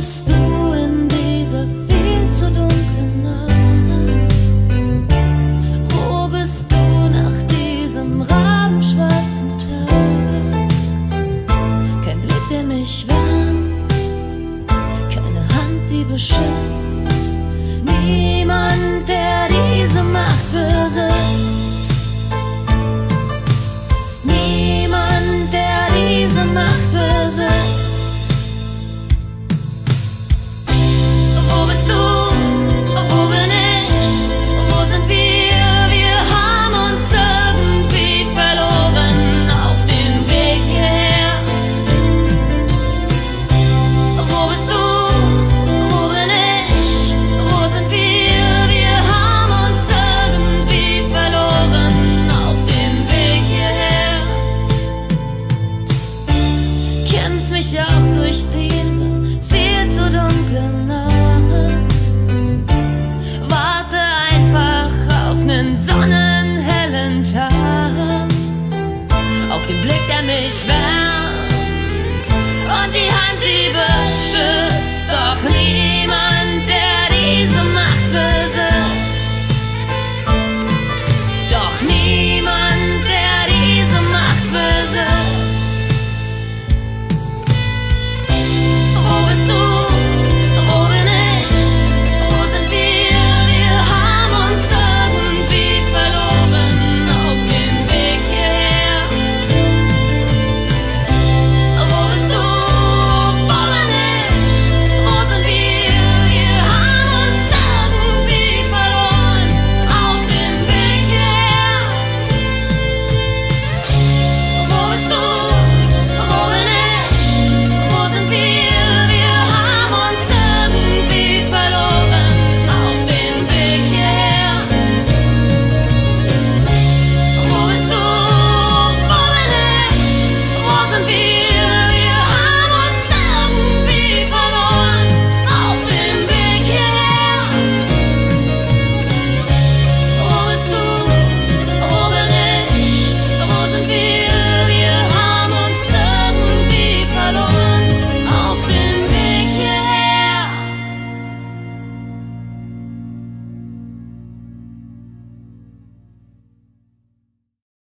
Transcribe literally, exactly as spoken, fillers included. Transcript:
bist du in dieser viel zu dunklen Nacht? Wo bist du nach diesem rabenschwarzen Tag? Kein Blick, der mich wärmt, keine Hand, die beschützt, niemand, der diese Macht besitzt, niemand, der diese Macht besitzt. Wo bist du? Wo bin ich? Wo sind wir? Wir haben uns irgendwie verloren auf dem Weg hierher. Wo bist du? Wo bin ich? Wo sind wir? Wir haben uns irgendwie verloren auf dem Weg hierher. Kämpf mich auch durch diese viel zu dunkle Nacht. Warte einfach auf nen sonnenhellen Tag, auf den Blick, der mich wärmt und die Hand, die beschützt, doch nie